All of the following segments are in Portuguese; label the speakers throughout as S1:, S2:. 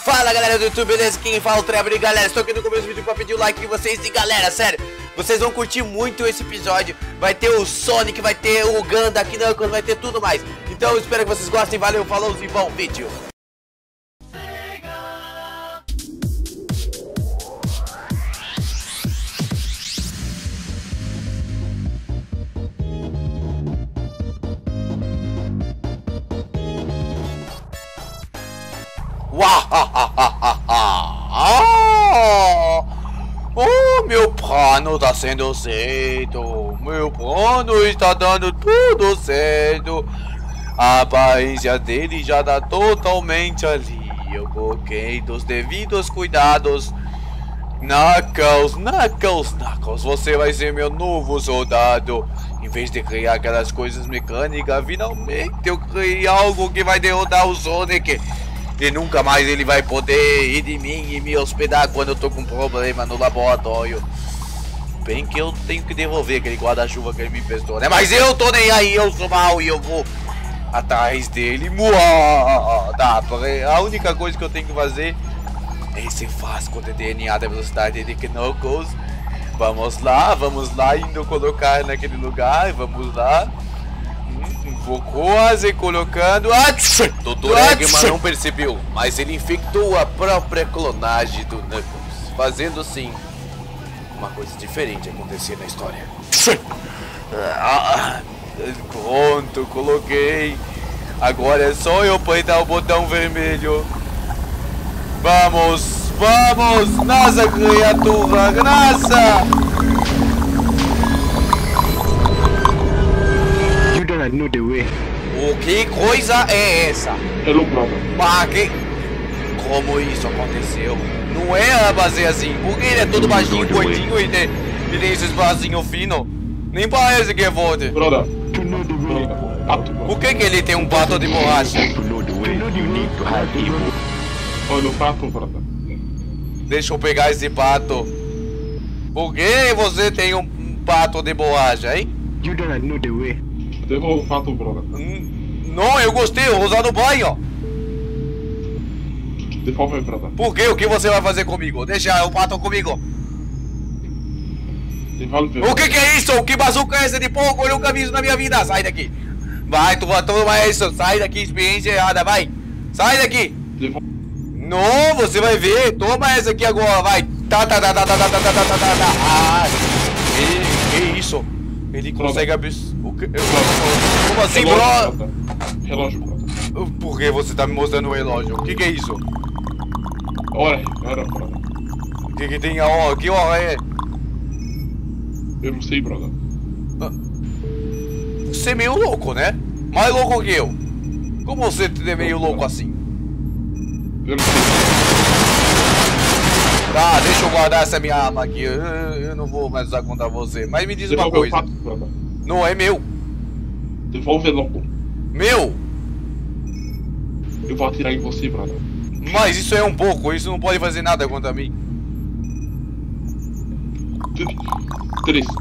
S1: Fala galera do YouTube, beleza? Quem fala é o Trevor e galera, estou aqui no começo do vídeo pra pedir o like de vocês. E galera, sério, vocês vão curtir muito esse episódio. Vai ter o Sonic, vai ter o Ganda aqui, vai ter tudo mais. Então eu espero que vocês gostem, valeu, falou e bom vídeo. Oh, meu plano tá sendo certo. Meu plano está dando tudo certo. A aparência dele já tá totalmente ali. Eu coloquei dos devidos cuidados. Knuckles, você vai ser meu novo soldado. Em vez de criar aquelas coisas mecânicas, finalmente eu criei algo que vai derrotar o Sonic. E nunca mais ele vai poder ir de mim e me hospedar quando eu tô com problema no laboratório. Bem que eu tenho que devolver aquele guarda-chuva que ele me emprestou, né? Mas eu tô nem aí, eu sou mal e eu vou atrás dele. Tá, a única coisa que eu tenho que fazer é esse frasco de DNA da velocidade de Knuckles. Vamos lá, indo colocar naquele lugar, vamos lá. Vou quase colocando. Dr. Eggman não percebeu, mas ele infectou a própria clonagem do Knuckles, fazendo sim uma coisa diferente acontecer na história. Pronto, coloquei. Agora é só eu apertar o botão vermelho. Vamos, nossa criatura, graça!
S2: Know the way.
S1: O que coisa é essa?
S2: Hello, brother.
S1: Como isso aconteceu? Não era pra ser assim. Porque ele é todo baixinho, gordinho e tem esses bracinhos finos. Nem parece que é forte.
S2: Brother. Pato.
S1: Por que ele tem um pato de borracha?
S2: Olha o pato, brother.
S1: Deixa eu pegar esse pato. Por que você tem um pato de borracha, hein?
S2: You don't know the way. Devolve o pato, brother.
S1: Não, eu gostei, eu vou usar no banho.
S2: Devolve, brother.
S1: Por quê? O que você vai fazer comigo? Deixa o pato comigo.
S2: Devolve.
S1: O que é isso? Que bazuca é essa de pouco? Eu nunca vi isso na minha vida. Sai daqui. Vai, tu vai tomar isso. Sai daqui, experiência errada, vai. Sai daqui.
S2: Devolve.
S1: Não, você vai ver. Toma essa aqui agora, vai. Que isso? Ele consegue abrir. Como assim, bro?
S2: Relógio, brother.
S1: Por que você tá me mostrando o relógio? O que é isso?
S2: Hora, brother.
S1: O que tem a hora? Que hora é?
S2: Eu não sei, brother.
S1: Você é meio louco, né? Mais louco que eu. Como você é meio louco assim?
S2: Eu não sei.
S1: Tá, deixa eu guardar essa minha arma aqui. Eu não vou mais usar contra você. Mas me diz uma coisa.
S2: Pato, brother.
S1: Não é meu.
S2: Devolve logo.
S1: Meu?
S2: Eu vou atirar em você, brother.
S1: Mas isso é um pouco. Isso não pode fazer nada contra mim.
S2: 3, 5.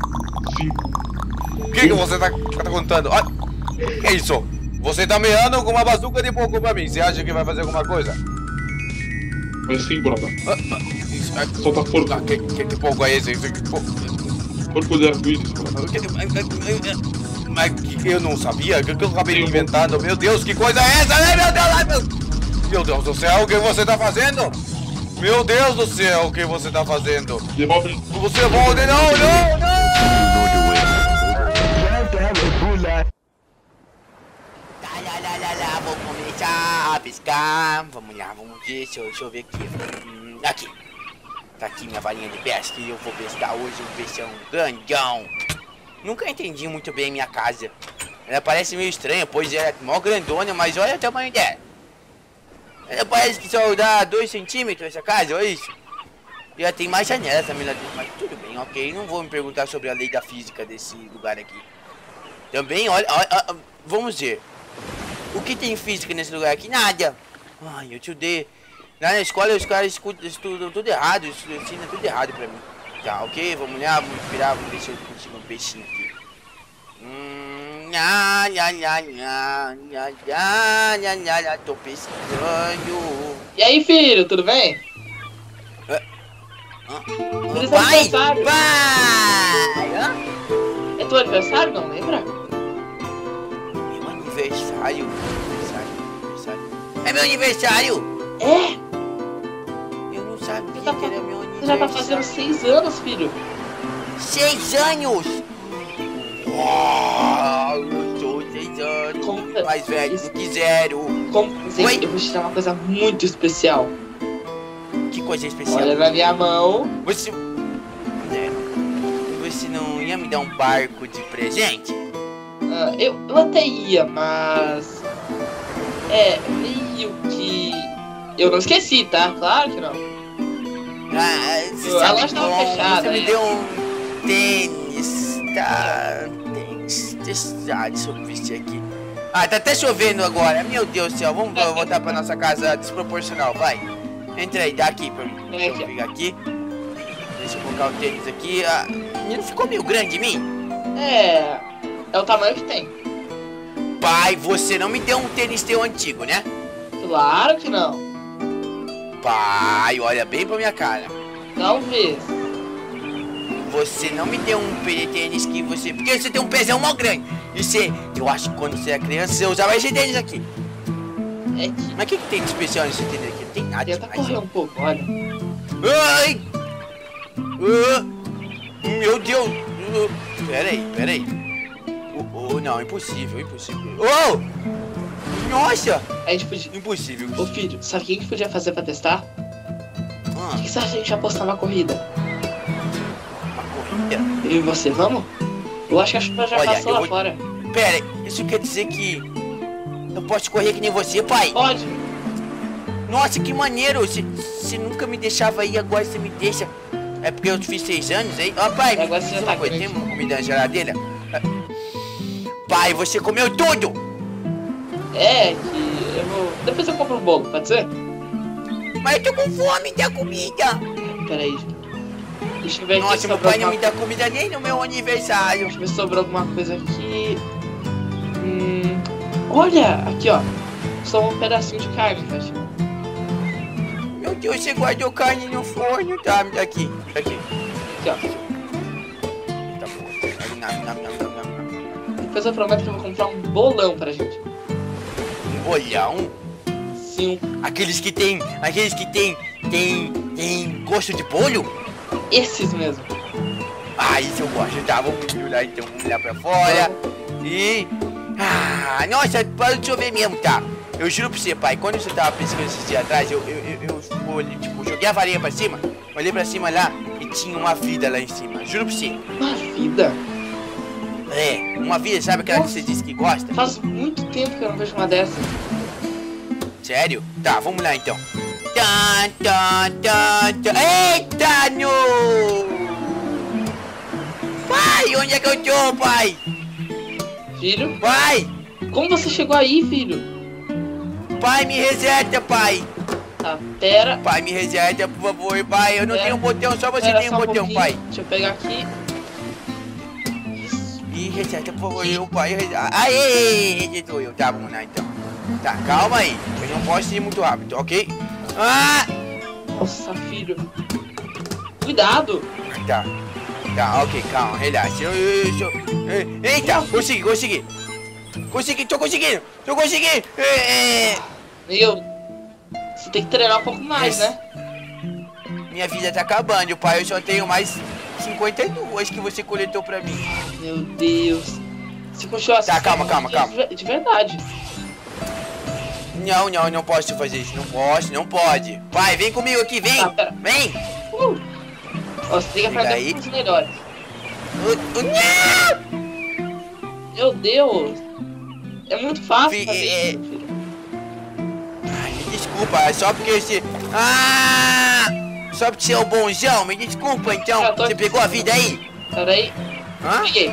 S1: O que você tá contando? Ah, que é isso? Você tá meando com uma bazuca de pouco pra mim. Você acha que vai fazer alguma coisa?
S2: Mas sim, brother.
S1: Solta fogo. Que pouco é esse?
S2: Corpo de arco-íris, brother.
S1: Mas eu não sabia, que eu acabei inventando. Meu Deus, que coisa é essa? Ai, meu Deus do céu, o que você tá fazendo? Meu Deus do céu, o que você tá fazendo?
S2: Devolve.
S1: Você volta, não! Vou começar a pescar. Vamos lá, vamos ver, deixa eu ver aqui. Aqui. Tá aqui minha varinha de pesca e eu vou pescar hoje um peixão grandão. Nunca entendi muito bem minha casa. Ela parece meio estranha, pois é mó grandona, mas olha o tamanho dela. Ela parece que só dá 2 centímetros essa casa, olha isso. E ela tem mais janelas também lá dentro, mas tudo bem, ok. Não vou me perguntar sobre a lei da física desse lugar aqui. Também, olha, vamos ver. O que tem física nesse lugar aqui? Nada. Ai, eu te odeio. Lá na escola os caras estudam tudo errado, ensinam tudo errado pra mim. Tá, ok? Vamos lá, vamos virar, vamos ver se eu consigo um peixinho aqui. Tô pescando.
S3: E aí, filho, tudo bem? Feliz
S1: Pai!
S3: aniversário!
S1: Pai! Hã?
S3: É teu aniversário, não lembra?
S1: Meu aniversário? É meu aniversário!
S3: É!
S1: Eu não sabia
S3: Você tá
S1: que era meu aniversário.
S3: Você já tá fazendo 6 anos, filho.
S1: 6 anos! Uau, eu sou 6 anos!
S3: Como-
S1: Mais velho do que 0!
S3: Como presente,
S1: Oi?
S3: eu vou te dar uma coisa muito especial.
S1: Que coisa especial!
S3: Olha na minha mão.
S1: Você... Você não ia me dar um barco de presente?
S3: Ah, eu até ia, mas... É, meio que... Eu não esqueci, tá? Claro que não.
S1: Ah, você
S3: A
S1: sabe
S3: loja tava
S1: como,
S3: fechada,
S1: você me
S3: né?
S1: deu um tênis, tá? Tênis, deixa eu vestir aqui. Ah, tá até chovendo agora, meu Deus do céu, vamos voltar pra nossa casa desproporcional, vai. Entra aí, dá aqui pra mim.
S3: É
S1: Deixa
S3: aqui,
S1: eu
S3: ó.
S1: pegar aqui. Deixa eu colocar o tênis aqui. Ah, não ficou meio grande em mim?
S3: É o tamanho que tem.
S1: Pai, você não me deu um tênis teu antigo, né?
S3: Claro que não.
S1: Pai, olha bem pra minha cara.
S3: Talvez.
S1: Você não me deu um tênis que você... Porque você tem um pezão mó grande. E você... Eu acho que quando você era criança, você usava esse tênis aqui.
S3: É que...
S1: Mas o que tem de especial nesse tênis aqui? Não tem nada
S3: Tenta
S1: demais.
S3: correr um pouco, olha.
S1: Ai! Meu Deus! Peraí. Não, impossível. Oh! Nossa!
S3: A gente podia...
S1: Impossível.
S3: Ô filho, sabe o que a gente podia fazer pra testar?
S1: Ah,
S3: O que você acha de a gente apostar uma corrida?
S1: uma corrida?
S3: Eu e você, vamos? Eu acho que a chuva já
S1: Olha,
S3: passou
S1: eu
S3: lá
S1: vou-
S3: fora.
S1: Pera, isso quer dizer que... Eu posso correr que nem você, pai?
S3: Pode.
S1: Nossa, que maneiro! Você nunca me deixava ir, agora você me deixa. É porque eu fiz 6 anos, hein? Ó, pai,
S3: Agora
S1: me
S3: você
S1: diz
S3: já
S1: uma
S3: tá
S1: coisa,
S3: grande.
S1: tem uma comida na geladeira? Pai, você comeu tudo!
S3: É que eu vou... Depois eu compro um bolo, pode ser?
S1: Mas eu tô com fome da comida!
S3: Pera aí. Deixa eu ver aqui se
S1: Nossa, meu
S3: sobrou
S1: pai não
S3: alguma...
S1: me dá comida nem no meu aniversário.
S3: Deixa eu ver se sobrou alguma coisa aqui. Olha, aqui ó. Só um pedacinho de carne, tá?
S1: Meu Deus, você guardou carne no forno, tá? Me dá aqui.
S3: Aqui ó.
S1: Tá bom. Nam.
S3: Depois eu prometo que eu vou comprar um bolão pra gente.
S1: Um bolhão?
S3: Sim,
S1: Aqueles que tem gosto de bolho?
S3: esses mesmo.
S1: Ah, isso eu gosto, tá? Vamos olhar então, vamos olhar pra fora. E... Ah, nossa, para de chover mesmo, tá? Eu juro pra você, pai, quando você tava pesquisando esses dias atrás, eu tipo, joguei a varinha pra cima, olhei pra cima lá e tinha uma vida lá em cima. Juro pra você.
S3: Uma vida.
S1: É, uma vida, sabe aquela que você disse que gosta?
S3: Faz muito tempo que eu não vejo uma dessa.
S1: Sério? Tá, vamos lá então. Eita, no! Pai, onde é que eu tô, pai?
S3: Filho?
S1: Pai!
S3: Como você chegou aí, filho?
S1: Pai, me reseta, pai!
S3: Tá, pera.
S1: Pai, me reseta, por favor, pai. Eu não tenho botão, só você
S3: Pera
S1: tem
S3: só
S1: um
S3: um
S1: botão,
S3: pouquinho.
S1: pai.
S3: Deixa eu pegar aqui. Isso.
S1: Ih, reseta, por favor, eu, pai. Aê, resetou eu. Tá, vamos lá então. Tá, calma aí. Eu não posso ir muito rápido, ok? Ah!
S3: Nossa, filho. Cuidado.
S1: Tá. Tá, ok, calma, relaxa. Eita, consegui. Tô conseguindo.
S3: Meu, você tem que treinar um pouco mais,
S1: Yes.
S3: né?
S1: Minha vida tá acabando, pai. Eu só tenho mais 52 que você coletou pra mim.
S3: Meu Deus. Você continua assim.
S1: Tá, calma.
S3: De verdade.
S1: Não posso fazer isso. Não pode. Pai, vem comigo aqui, vem.
S3: Tá, pera.
S1: Vem.
S3: Ó, você tem que
S1: Liga
S3: aprender
S1: aí.
S3: com os melhores.
S1: Não!
S3: Meu Deus. É muito fácil
S1: Fi-
S3: fazer
S1: é-
S3: isso, filho.
S1: Ai, me desculpa, é só porque você... Ah! Só porque você é o bonzão, me desculpa então.
S3: Já tô
S1: Você
S3: aqui.
S1: pegou a vida aí?
S3: Pera aí.
S1: Hã?
S3: Peguei.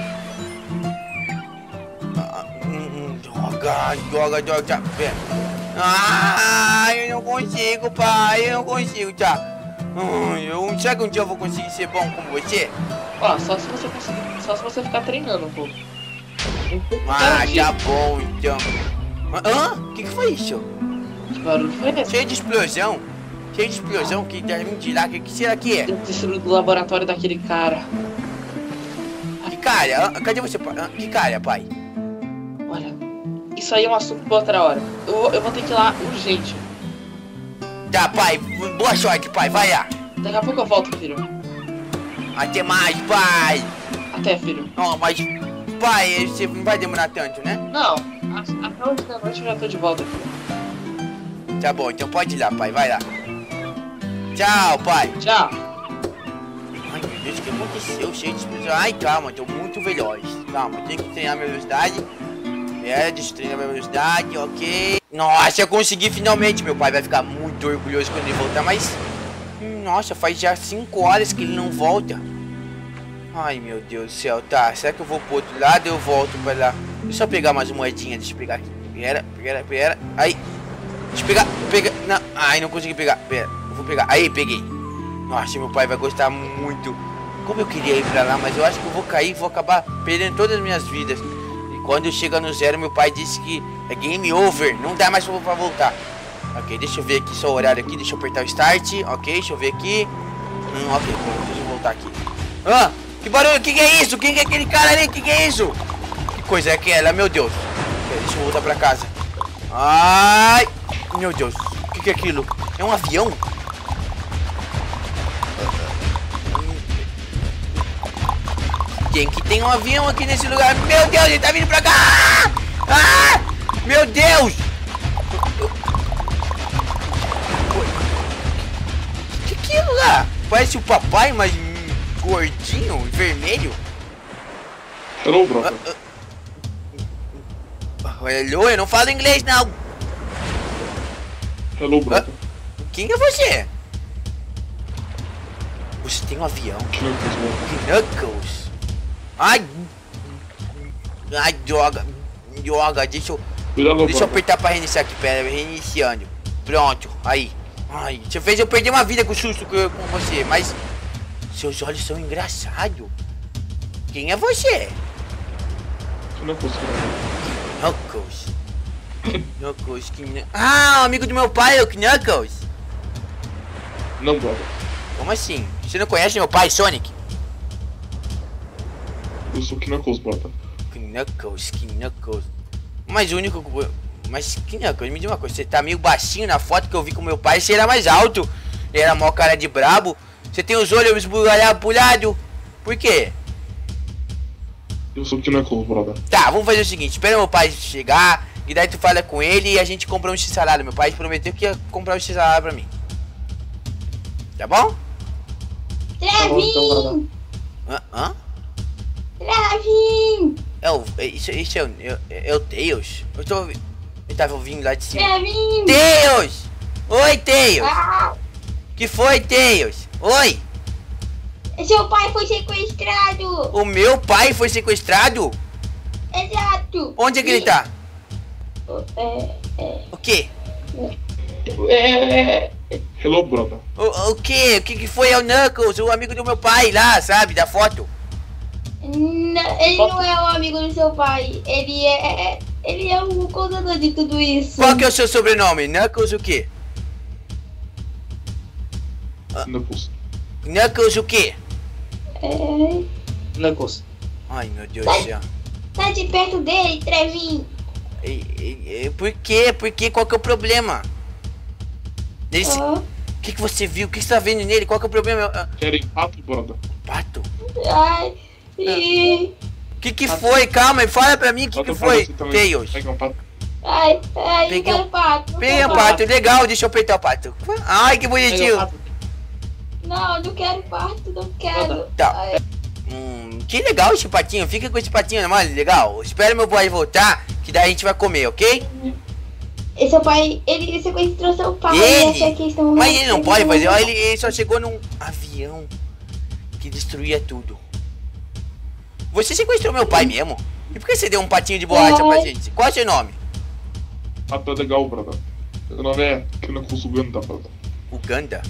S1: Droga, tá. Pera. Ah, eu não consigo, pai, tá. Será que um dia eu vou conseguir ser bom como você?
S3: Ó, só se você conseguir. Só se você ficar treinando um pouco.
S1: Ah, tá bom então. Hã? O que foi isso?
S3: Que barulho foi esse?
S1: Cheio de explosão. Cheio de explosão que deve vir de lá. Que será que é?
S3: Deve ter sido do laboratório daquele cara.
S1: Que cara? Cadê você, pai? Que cara, pai?
S3: Olha, isso aí é um assunto pra outra hora. Eu vou ter que ir lá urgente.
S1: Tá, pai. Boa sorte, pai. Vai lá.
S3: Daqui a pouco eu volto, filho.
S1: Até mais, pai.
S3: Até, filho.
S1: Não, mas... Pai, você não vai demorar tanto, né?
S3: Não, até hoje da noite eu já tô de volta, filho.
S1: Tá bom, então pode ir lá, pai. Vai lá. Tchau, pai.
S3: Tchau.
S1: Ai, meu Deus, o que aconteceu? Cheio de explosão. Ai, calma, tô muito veloz. Calma, tenho que treinar minha velocidade. Deixa eu treinar minha velocidade, ok. Nossa, eu consegui finalmente. Meu pai vai ficar muito orgulhoso quando ele voltar, mas... Nossa, faz já 5 horas que ele não volta. Ai, meu Deus do céu. Tá, será que eu vou pro outro lado ou eu volto pra lá? Deixa eu pegar umas moedinhas, deixa eu pegar aqui. Pera. Aí. Deixa eu pegar. Não. Ai, não consegui pegar. Pera, eu vou pegar. Aí, peguei. Nossa, meu pai vai gostar muito. Como eu queria ir pra lá, mas eu acho que eu vou cair e vou acabar perdendo todas as minhas vidas. E quando chega no zero, meu pai disse que é game over. Não dá mais pra voltar. Ok, deixa eu ver aqui só o horário aqui. Deixa eu apertar o start. Ok, deixa eu ver aqui. Ok, deixa eu voltar aqui. Ah, que barulho, que é isso? Quem é aquele cara ali? Que é isso? Que coisa é aquela, meu Deus. Deixa eu voltar pra casa. Ai, meu Deus. O que é aquilo? É um avião? Quem que tem um avião aqui nesse lugar? Meu Deus, ele tá vindo pra cá! Ah! Meu Deus! Que é aquilo lá? Parece o papai, mas gordinho, vermelho.
S2: Hello, brother.
S1: Hello, eu não falo inglês, não.
S2: Hello, brother.
S1: Quem é você? Você tem um avião. Knuckles. Ai, droga. Deixa eu apertar pra reiniciar aqui. Pera, reiniciando. Pronto, aí. Ai, você fez eu perder uma vida com o susto com você, mas seus olhos são engraçados. Quem é você?
S2: Knuckles.
S1: Knuckles, Ah, o amigo do meu pai é o Knuckles.
S2: Não, brother.
S1: Como assim? Você não conhece meu pai, Sonic?
S2: Eu sou Knuckles, brother.
S1: Knuckles. Mas o único... Mas Knuckles, me diz uma coisa. Você tá meio baixinho na foto que eu vi com meu pai. Você era mais alto. Ele era mó cara de brabo. Você tem os olhos esbugalhados pro lado. Por quê?
S2: Eu sou Knuckles, brother.
S1: Tá, vamos fazer o seguinte. Espera meu pai chegar. E daí tu fala com ele e a gente compra um x-salada. Meu pai prometeu que ia comprar um x-salada pra mim. Tá bom?
S4: Trevin!
S1: Hã?
S4: Trevin!
S1: Isso é o Tails? Ele tava ouvindo lá de cima.
S4: Trevin!
S1: Tails! Oi, Tails!
S4: Ah,
S1: Que foi, Tails? Oi!
S4: seu pai foi sequestrado!
S1: O meu pai foi sequestrado?
S4: Exato!
S1: Onde é que ele tá? O quê?
S2: Hello, brother.
S1: O quê? O que foi? É o Knuckles, o amigo do meu pai lá, sabe? Da foto.
S4: Ele não é o amigo do seu pai. Ele é o causador de tudo isso.
S1: Qual que é o seu sobrenome? Knuckles o quê?
S2: Knuckles.
S1: Knuckles o quê?
S3: Knuckles.
S1: Ai, meu Deus do céu.
S4: Tá de perto dele, Trevin.
S1: Por quê? Por quê? Qual que é o problema? O que você viu? O que você tá vendo nele? Qual que é o problema?
S2: Querem pato, brother?
S1: Pato?
S4: Ai,
S1: O que foi? Calma, fala pra mim o que foi, Tails.
S2: Pega um pato.
S4: ai,
S1: Peguei
S4: não quero pato.
S1: Pega o pato, legal, deixa eu apertar o pato. Ai, que bonitinho.
S4: Não quero pato, não quero.
S1: Tá.
S4: Ai,
S1: Que legal esse patinho, fica com esse patinho, mano, legal. Espera meu pai voltar, que daí a gente vai comer, ok?
S4: e seu pai, ele sequestrou seu pai.
S1: Ele?
S4: Essa é a questão.
S1: Mas ele não pode fazer, ó, ele só chegou num avião que destruía tudo. Você sequestrou meu pai mesmo? E por que você deu um patinho de borracha pra gente? Qual é o seu nome?
S2: Pato é legal, brother. Meu nome é Knuckles Uganda, brother.
S1: Uganda?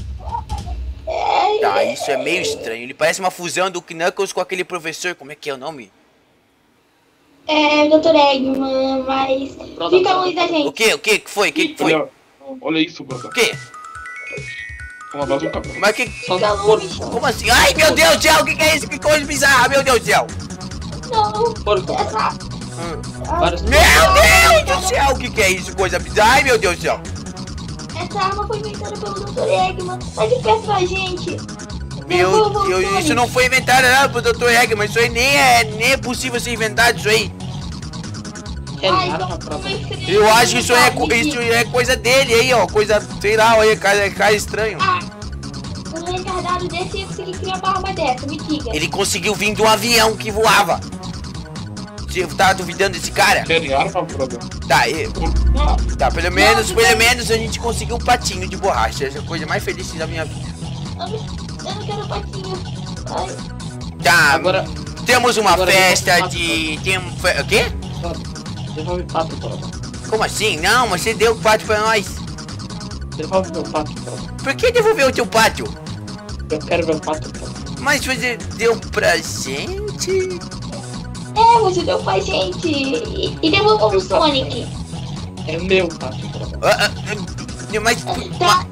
S1: Tá, isso é meio estranho. Ele parece uma fusão do Knuckles com aquele professor. Como é que é o nome?
S4: É, Dr. Eggman, mas
S3: Brother,
S4: fica longe da gente.
S1: O que? O que que foi? O que que foi?
S2: Olha isso, brother.
S1: O que?
S2: Uma bazuca.
S1: Mas que...
S3: Só
S4: Fica
S3: porco.
S4: longe.
S1: Como assim? Ai, meu Deus do céu, o que que é isso? Que coisa bizarra, meu Deus do céu.
S4: Não,
S3: Porco.
S4: essa...
S3: Vários
S1: Meu Deus do céu, o que que é isso? Coisa bizarra. Ai, meu Deus do céu.
S4: Essa arma foi inventada pelo Dr. Eggman. Tá de perto da gente.
S1: Meu Deus, isso não foi inventado não pro Dr. Eggman. Isso aí nem é possível ser inventado, isso aí.
S3: É
S4: Ai,
S3: nada,
S4: então,
S3: brother.
S1: Eu acho que isso é coisa dele aí, ó. Coisa, sei lá, olha, cara estranho.
S4: Ah, um retardado desse ia conseguir criar uma arma dessa, me diga.
S1: Ele conseguiu vir do avião que voava. Você tá duvidando desse cara?
S2: Querem arma, brother?
S1: Tá, pelo menos a gente conseguiu um patinho de borracha. Essa é a coisa mais feliz da minha vida.
S4: Eu não quero patinho. Ai,
S1: Tá,
S3: Agora-
S1: temos uma
S3: agora
S1: festa
S3: devolve
S1: de... O quê?
S3: Devolve o pato, brother.
S1: Como assim? Não, mas você deu o pato pra nós.
S3: Devolve meu pato, brother.
S1: Por que devolveu o teu pato?
S3: Eu quero ver o pato, brother.
S1: Mas você deu pra gente?
S4: é, você deu pra gente. E devolveu o Sonic.
S3: É meu pato, brother.
S1: Mas...
S4: Tá,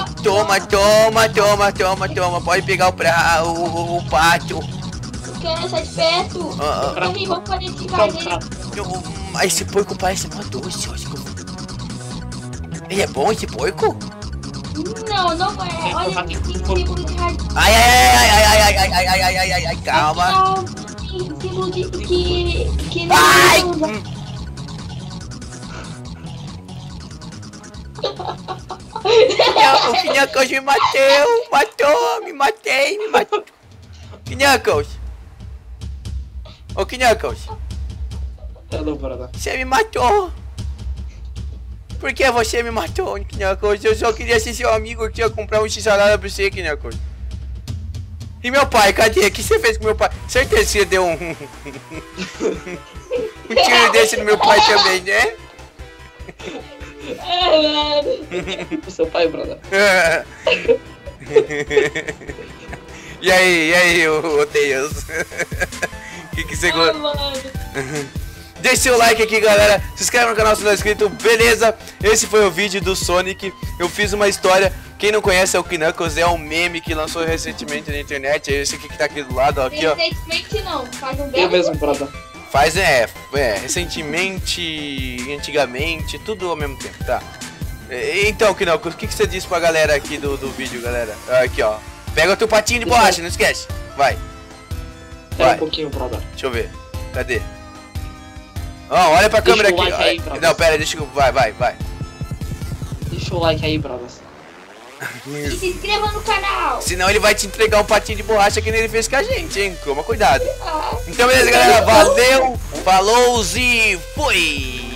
S1: Toma. Pode pegar o pato.
S4: Eu quero essa de perto.
S1: Ah,
S4: Também vamos fazer esse
S3: Qual
S4: caso aí.
S3: prato?
S1: Esse porco parece mó doce, eu acho que ele é bom, esse porco?
S4: Não, não é. Olha que símbolo de rádio.
S1: Ai, calma.
S4: Símbolo de que não
S1: Ai!
S4: usa.
S1: O Knuckles me matou, me matei. Knuckles. Ô Knuckles,
S3: Hello, brother.
S1: você me matou. Por que você me matou, Knuckles? Eu só queria ser seu amigo, eu queria comprar um x-salada pra você, Knuckles. E meu pai, cadê? O que você fez com meu pai? Certeza que você deu um tiro desse no meu pai também, né?
S3: O seu pai, brother.
S1: E aí, ô Deus? que você gosta? Deixe seu like aqui, galera. Se inscreve no canal se não é inscrito. Beleza? Esse foi o vídeo do Sonic. Eu fiz uma história. Quem não conhece é o Knuckles. É um meme que lançou recentemente na internet. É esse aqui que tá aqui do lado, ó. Aqui, ó.
S4: Recentemente não, faz um
S3: Eu
S4: belo
S3: mesmo, brother.
S1: Faz, recentemente, antigamente, tudo ao mesmo tempo, tá? Então, Knuckles, o que você disse pra galera aqui do vídeo, galera? Aqui, ó. Pega o teu patinho de borracha, não esquece. Vai.
S3: Espera
S1: Vai.
S3: um pouquinho, brother.
S1: Deixa eu ver. Cadê? Ó, olha pra
S3: Deixa
S1: câmera
S3: o
S1: aqui.
S3: like aí, brother.
S1: Não, pera, deixa eu... Vai.
S3: Deixa o like aí, brother.
S4: E se inscreva no canal.
S1: Senão ele vai te entregar um patinho de borracha que nem ele fez com a gente, hein? Toma cuidado.
S4: Ah.
S1: Então, beleza, galera. Valeu, falou e fui!